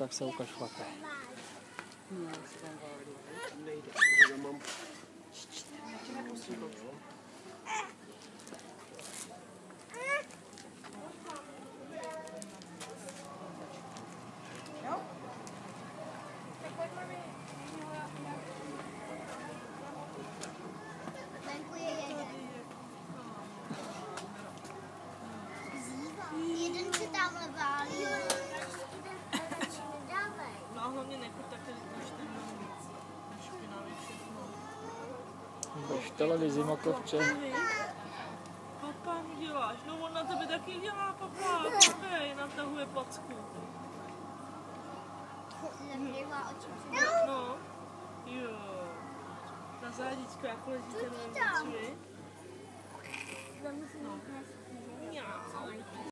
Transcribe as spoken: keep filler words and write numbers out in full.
tak se ukaž šlape. Jeden se tamhle válí. No a hlavně nechoď takhle, když ten mám víc. Špinavý všechno. Budeš televizi mokovče. Papa, děláš? No on na tebe taky dělá, papa. Koukej, natahuje placku. No. Jo. Na zádičku, jak ležíte na víc, vy? No.